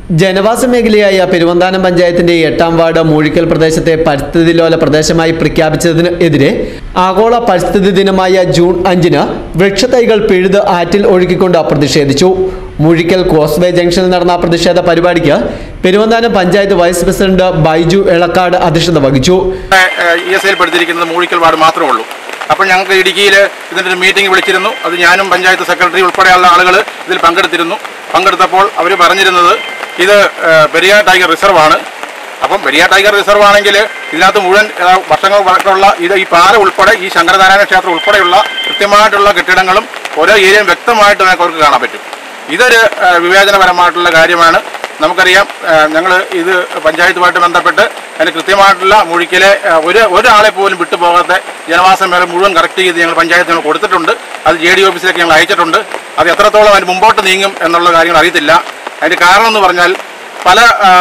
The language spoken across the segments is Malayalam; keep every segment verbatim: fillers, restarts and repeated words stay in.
ജനവാസ മേഖലയായ പെരുവന്താനം പഞ്ചായത്തിന്റെ എട്ടാം വാർഡ് മൂഴിക്കൽ പ്രദേശത്തെ പരിസ്ഥിതി ലോല പ്രദേശമായി പ്രഖ്യാപിച്ചതിന് എതിരെ ആഗോള പരിസ്ഥിതി ദിനമായ ജൂൺ അഞ്ചിന് വൃക്ഷത്തൈകൾ പിഴുത് ആറ്റിൽ ഒഴുക്കിക്കൊണ്ട് പ്രതിഷേധിച്ചു. മൂഴിക്കൽ കോസ്വേ ജംഗ്ഷനിൽ നടന്ന പ്രതിഷേധ പരിപാടിക്ക് പെരുവന്താനം പഞ്ചായത്ത് വൈസ് പ്രസിഡന്റ് ബൈജു എളക്കാട് അധ്യക്ഷത വഹിച്ചു. മൂഴിക്കൽ വാർഡ് മാത്രമേ ഉള്ളൂ. അപ്പോൾ ഞങ്ങൾക്ക് ഇടുക്കിയിൽ ഇതിൻ്റെ ഒരു മീറ്റിംഗ് വിളിച്ചിരുന്നു. അത് ഞാനും പഞ്ചായത്ത് സെക്രട്ടറി ഉൾപ്പെടെയുള്ള ആളുകൾ ഇതിൽ പങ്കെടുത്തിരുന്നു. പങ്കെടുത്തപ്പോൾ അവർ പറഞ്ഞിരുന്നത് ഇത് പെരിയാർ ടൈഗർ റിസർവ് ആണ്. അപ്പം പെരിയാർ ടൈഗർ റിസർവ് ആണെങ്കിൽ ഇതിനകത്ത് മുഴുവൻ വർഷങ്ങൾ പഴക്കമുള്ള ഇത് ഈ പാല ഉൾപ്പെടെ ഈ ശങ്കരനാരായണ ക്ഷേത്രം ഉൾപ്പെടെയുള്ള കൃത്യമായിട്ടുള്ള കെട്ടിടങ്ങളും ഓരോ ഏരിയയും വ്യക്തമായിട്ട് നമുക്ക് അവർക്ക് കാണാൻ പറ്റും. ഇതൊരു വിവേചനപരമായിട്ടുള്ള കാര്യമാണ്. നമുക്കറിയാം, ഞങ്ങൾ ഇത് പഞ്ചായത്തുമായിട്ട് ബന്ധപ്പെട്ട് അതിന് കൃത്യമായിട്ടുള്ള മൂഴിക്കലെ ഒരു ഒരാളെ പോലും വിട്ടുപോകാത്ത ജനവാസ മേഖല മുഴുവൻ കറക്റ്റ് ചെയ്ത് ഞങ്ങൾ പഞ്ചായത്ത് ഞങ്ങൾ കൊടുത്തിട്ടുണ്ട്. അത് ജെ ഡി ഓഫീസിലേക്ക് ഞങ്ങൾ അയച്ചിട്ടുണ്ട്. അത് എത്രത്തോളം അതിന് മുമ്പോട്ട് നീങ്ങും എന്നുള്ള കാര്യങ്ങൾ അറിയത്തില്ല. അതിൻ്റെ കാരണം എന്ന് പറഞ്ഞാൽ പല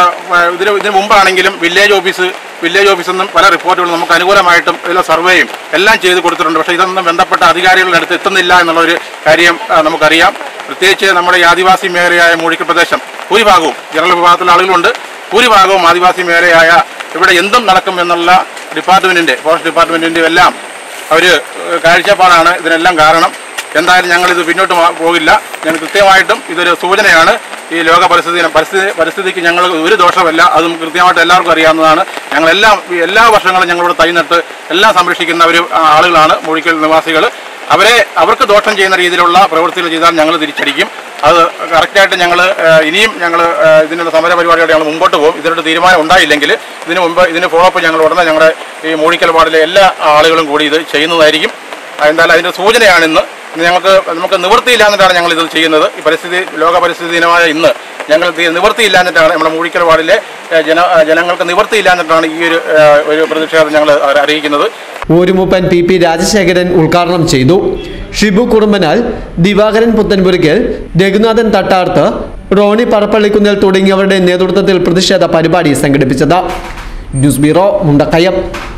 ഇതിന് ഇതിന് മുമ്പാണെങ്കിലും വില്ലേജ് ഓഫീസ് വില്ലേജ് ഓഫീസിൽ നിന്നും പല റിപ്പോർട്ടുകളും നമുക്ക് അനുകൂലമായിട്ടും ഇതിലെ സർവേയും എല്ലാം ചെയ്ത് കൊടുത്തിട്ടുണ്ട്. പക്ഷേ ഇതൊന്നും ബന്ധപ്പെട്ട അധികാരികളുടെ അടുത്ത് എത്തുന്നില്ല എന്നുള്ളൊരു കാര്യം നമുക്കറിയാം. പ്രത്യേകിച്ച് നമ്മുടെ ഈ ആദിവാസി മേഖലയായ മൂഴിക്കൽ പ്രദേശം ഭൂരിഭാഗവും ജനറൽ വിഭാഗത്തിലുള്ള ആളുകളുണ്ട്. ഭൂരിഭാഗവും ആദിവാസി മേഖലയായ ഇവിടെ എന്തും നടക്കും എന്നുള്ള ഡിപ്പാർട്ട്മെൻറ്റിൻ്റെ ഫോറസ്റ്റ് ഡിപ്പാർട്ട്മെൻറ്റിൻ്റെ എല്ലാം ഒരു കാഴ്ചപ്പാടാണ് ഇതിനെല്ലാം കാരണം. എന്തായാലും ഞങ്ങളിത് പിന്നോട്ട് പോകില്ല. ഞങ്ങൾ കൃത്യമായിട്ടും ഇതൊരു സൂചനയാണ്. ഈ ലോക പരിസ്ഥിതി പരിസ്ഥിതി പരിസ്ഥിതിക്ക് ഞങ്ങൾ ഒരു ദോഷമല്ല, അതും കൃത്യമായിട്ട് എല്ലാവർക്കും അറിയാവുന്നതാണ്. ഞങ്ങളെല്ലാം എല്ലാ വർഷങ്ങളും ഞങ്ങളിവിടെ തൈ നട്ട് എല്ലാം സംരക്ഷിക്കുന്ന ഒരു ആളുകളാണ് മൂഴിക്കൽ നിവാസികൾ. അവരെ അവർക്ക് ദോഷം ചെയ്യുന്ന രീതിയിലുള്ള പ്രവൃത്തികൾ ചെയ്താൽ ഞങ്ങൾ തിരിച്ചടിക്കും. അത് കറക്റ്റായിട്ട് ഞങ്ങൾ ഇനിയും ഞങ്ങൾ ഇതിനുള്ള സമര പരിപാടിയോടെ ഞങ്ങൾ മുമ്പോട്ട് പോകും. ഇതിനൊരു തീരുമാനം ഉണ്ടായില്ലെങ്കിൽ ഇതിന് മുമ്പ് ഇതിന് ഫോളോ അപ്പ് ഞങ്ങൾ ഉടനെ ഞങ്ങളുടെ ഈ മൂഴിക്കൽ വാർഡിലെ എല്ലാ ആളുകളും കൂടി ഇത് ചെയ്യുന്നതായിരിക്കും. എന്തായാലും അതിൻ്റെ സൂചനയാണിന്ന്. ഞങ്ങൾക്ക് നമുക്ക് നിവൃത്തിയില്ല എന്നിട്ടാണ് ഞങ്ങൾ ഇത് ചെയ്യുന്നത്. ഈ പരിസ്ഥിതി ലോക പരിസ്ഥിതി ദിനമായ ഇന്ന് ഞങ്ങൾ നിവൃത്തിയില്ല എന്നിട്ടാണ് നമ്മുടെ മൂഴിക്കൽ വാർഡിലെ ജന ജനങ്ങൾക്ക് നിവൃത്തിയില്ല എന്നിട്ടാണ് ഈ ഒരു ഒരു പ്രതിഷേധം ഞങ്ങൾ അറിയിക്കുന്നത്. ഊരുമുപ്പൻ പി പി രാജശേഖരൻ ഉദ്ഘാടനം ചെയ്തു. ഷിബു കുറുമ്പനാൽ, ദിവാകരൻ പുത്തൻപുരയ്ക്കൽ, രഘുനാഥൻ തട്ടാർത്ത്, റോണി പറപ്പള്ളിക്കുന്നൽ തുടങ്ങിയവരുടെ നേതൃത്വത്തിൽ പ്രതിഷേധ പരിപാടി സംഘടിപ്പിച്ചത്. News bureau, Mundakayam.